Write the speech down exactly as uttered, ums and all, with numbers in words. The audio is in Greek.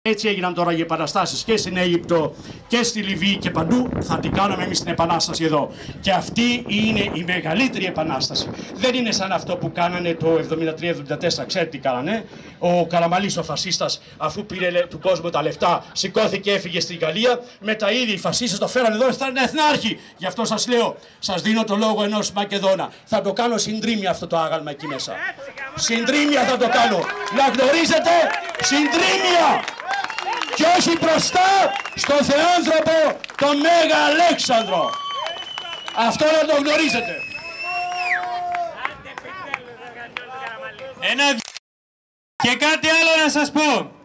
Έτσι έγιναν τώρα οι επαναστάσεις και στην Αίγυπτο και στη Λιβύη και παντού. Θα την κάνουμε εμείς την επανάσταση εδώ. Και αυτή είναι η μεγαλύτερη επανάσταση. Δεν είναι σαν αυτό που κάνανε το εβδομήντα τρία εβδομήντα τέσσερα. Ξέρετε τι κάνανε? Ο Καραμανλής, ο φασίστας, αφού πήρε του κόσμου τα λεφτά, σηκώθηκε, έφυγε στην Γαλλία. Μετά ήδη οι φασίστες το φέρανε εδώ, ήταν εθνάρχοι. Γι' αυτό σας λέω, σας δίνω το λόγο ενός Μακεδόνα. Θα το κάνω συντρίμια αυτό το άγαλμα εκεί μέσα. Συντρίμια θα το κάνω. Να γνωρίζετε, συντρίμια! Και όχι μπροστά στον Θεάνθρωπο, τον Μέγα Αλέξανδρο. Αυτό να το γνωρίζετε. Ένα... Και κάτι άλλο να σας πω.